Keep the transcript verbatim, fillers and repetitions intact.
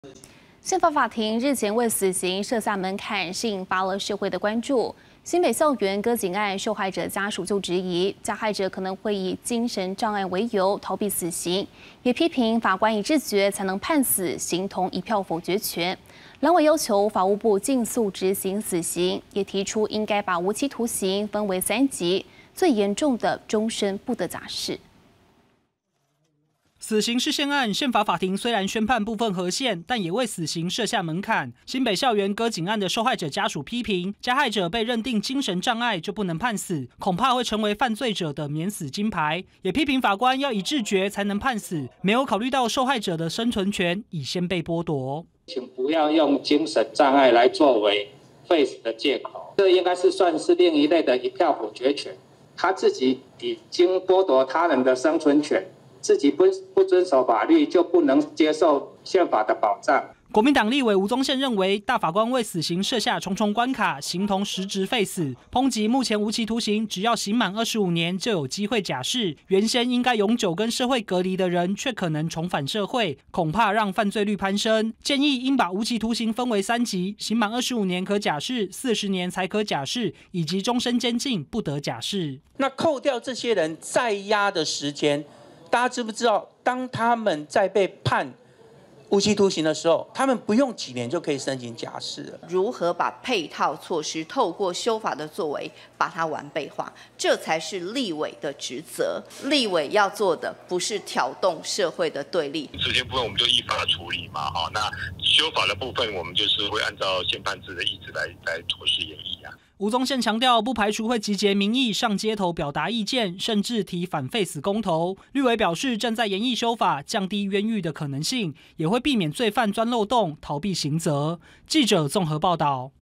宪法法庭日前为死刑设下门槛，是引发了社会的关注。新北校园割颈案受害者家属就质疑，加害者可能会以精神障碍为由逃避死刑，也批评法官以知觉才能判死，形同一票否决权。蓝委要求法务部尽速执行死刑，也提出应该把无期徒刑分为三级，最严重的终身不得假释。 死刑释宪案，宪法法庭虽然宣判部分合宪，但也为死刑设下门槛。新北校园割颈案的受害者家属批评，加害者被认定精神障碍就不能判死，恐怕会成为犯罪者的免死金牌。也批评法官要以自觉才能判死，没有考虑到受害者的生存权已先被剥夺。 请不要用精神障碍来作为废死的借口，这应该是算是另一类的一票否决权。他自己已经剥夺他人的生存权。 自己不不遵守法律，就不能接受宪法的保障。 国民党立委吴宗宪认为，大法官为死刑设下重重关卡，形同实质废死。抨击目前无期徒刑只要刑满二十五年就有机会假释，原先应该永久跟社会隔离的人，却可能重返社会，恐怕让犯罪率攀升。建议应把无期徒刑分为三级，刑满二十五年可假释，四十年才可假释，以及终身监禁不得假释。 那扣掉这些人在押的时间。 大家知不知道，当他们在被判无期徒刑的时候，他们不用几年就可以申请假释了。 如何把配套措施透过修法的作为把它完备化，这才是立委的职责。立委要做的不是挑动社会的对立。 这些部分我们就依法处理嘛，哈。那修法的部分，我们就是会按照宪判字的意志来来妥适演绎啊。 吴宗宪强调，不排除会集结民意上街头表达意见，甚至提反废死公投。绿委表示，正在研议修法，降低冤狱的可能性，也会避免罪犯钻漏洞逃避刑责。记者综合报道。